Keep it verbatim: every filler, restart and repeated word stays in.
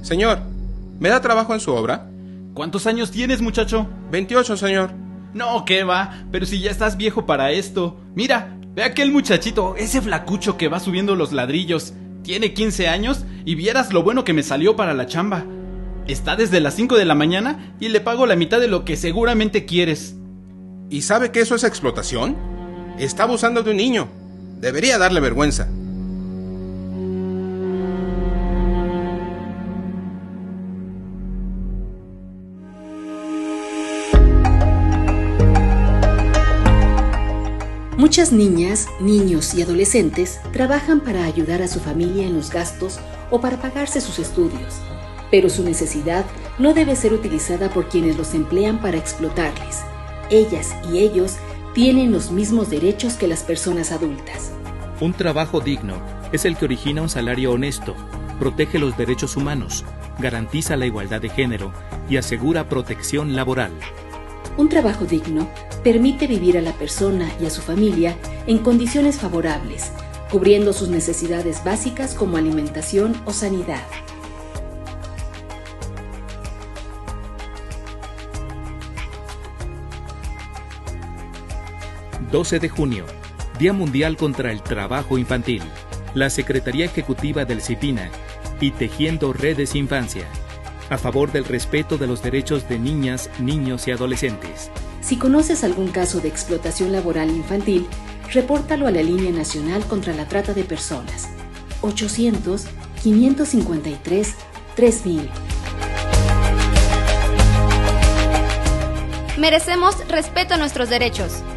Señor, ¿me da trabajo en su obra? ¿Cuántos años tienes, muchacho? veintiocho, señor. No, ¿qué va? Pero si ya estás viejo para esto. Mira, ve a aquel muchachito, ese flacucho que va subiendo los ladrillos. Tiene quince años y vieras lo bueno que me salió para la chamba. Está desde las cinco de la mañana y le pago la mitad de lo que seguramente quieres. ¿Y sabe que eso es explotación? Está abusando de un niño. Debería darle vergüenza. Muchas niñas, niños y adolescentes trabajan para ayudar a su familia en los gastos o para pagarse sus estudios, pero su necesidad no debe ser utilizada por quienes los emplean para explotarles. Ellas y ellos tienen los mismos derechos que las personas adultas. Un trabajo digno es el que origina un salario honesto, protege los derechos humanos, garantiza la igualdad de género y asegura protección laboral. Un trabajo digno permite vivir a la persona y a su familia en condiciones favorables, cubriendo sus necesidades básicas como alimentación o sanidad. doce de junio, Día Mundial contra el Trabajo Infantil. La Secretaría Ejecutiva del CIPINA y Tejiendo Redes Infancia, a favor del respeto de los derechos de niñas, niños y adolescentes. Si conoces algún caso de explotación laboral infantil, repórtalo a la Línea Nacional contra la Trata de Personas, ochocientos, quinientos cincuenta y tres, tres mil. Merecemos respeto a nuestros derechos.